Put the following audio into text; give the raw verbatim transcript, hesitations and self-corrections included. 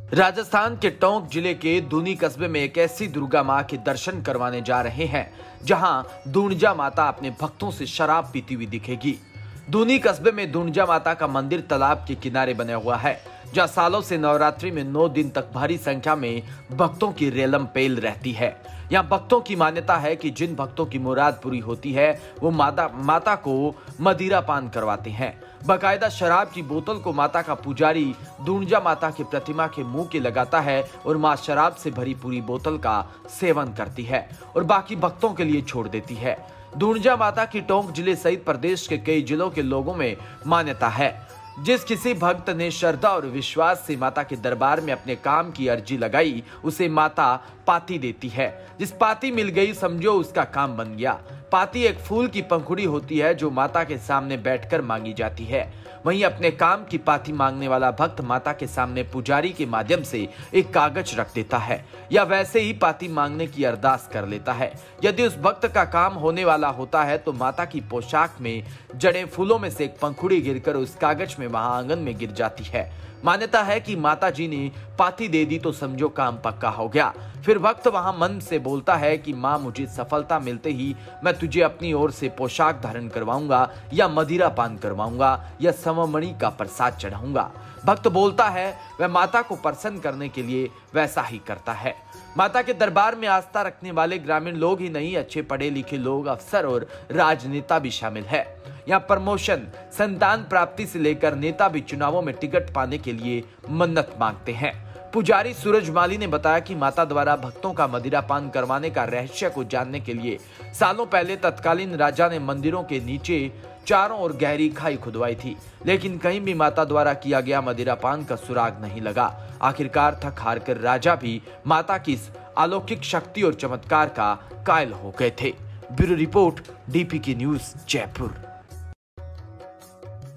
राजस्थान के टोंक जिले के दूनी कस्बे में एक ऐसी दुर्गा मां के दर्शन करवाने जा रहे हैं जहां दूणजा माता अपने भक्तों से शराब पीती हुई दिखेगी। दूनी कस्बे में दूणजा माता का मंदिर तालाब के किनारे बना हुआ है, जहां सालों से नवरात्रि में नौ दिन तक भारी संख्या में भक्तों की रेलम पेल रहती है। यहाँ भक्तों की मान्यता है कि जिन भक्तों की मुराद पूरी होती है वो माता माता को मदिरा पान करवाते हैं। बकायदा शराब की बोतल को माता का पुजारी दूणजा माता की प्रतिमा के मुंह के लगाता है और मां शराब से भरी पूरी बोतल का सेवन करती है और बाकी भक्तों के लिए छोड़ देती है। दूणजा माता की टोंक जिले सहित प्रदेश के कई जिलों के लोगों में मान्यता है। जिस किसी भक्त ने श्रद्धा और विश्वास से माता के दरबार में अपने काम की अर्जी लगाई, उसे माता पाती देती है। जिस पाती मिल गई समझो उसका काम बन गया। पाती एक फूल की पंखुड़ी होती है जो माता के सामने बैठकर मांगी जाती है। वहीं अपने काम की पाती मांगने वाला भक्त माता के सामने पुजारी के माध्यम से एक कागज रख देता है या वैसे ही पाती मांगने की अरदास कर लेता है। यदि उस भक्त का काम होने वाला होता है तो माता की पोशाक में जड़े फूलों में से एक पंखुड़ी गिरकर उस कागज में वहां आंगन में गिर जाती है। मान्यता है कि माता जी ने पाती दे दी तो समझो काम पक्का हो गया। फिर भक्त वहां मन से बोलता है कि मां मुझे सफलता मिलते ही मैं तुझे अपनी ओर से पोशाक धारण करवाऊंगा या मदिरा पान करवाऊंगा या सममणि का प्रसाद चढ़ाऊंगा। भक्त बोलता है वह माता को प्रसन्न करने के लिए वैसा ही करता है। माता के दरबार में आस्था रखने वाले ग्रामीण लोग ही नहीं, अच्छे पढ़े लिखे लोग, अफसर और राजनेता भी शामिल है। यहाँ प्रमोशन, संतान प्राप्ति से लेकर नेता भी चुनावों में टिकट पाने के लिए मन्नत मांगते हैं। पुजारी सूरज माली ने बताया कि माता द्वारा भक्तों का मदिरा पान करवाने का रहस्य को जानने के लिए सालों पहले तत्कालीन राजा ने मंदिरों के नीचे चारों ओर गहरी खाई खुदवाई थी, लेकिन कहीं भी माता द्वारा किया गया मदिरा पान का सुराग नहीं लगा। आखिरकार थक हार कर राजा भी माता की इस अलौकिक शक्ति और चमत्कार का कायल हो गए थे। ब्यूरो रिपोर्ट, डीपी की न्यूज, जयपुर।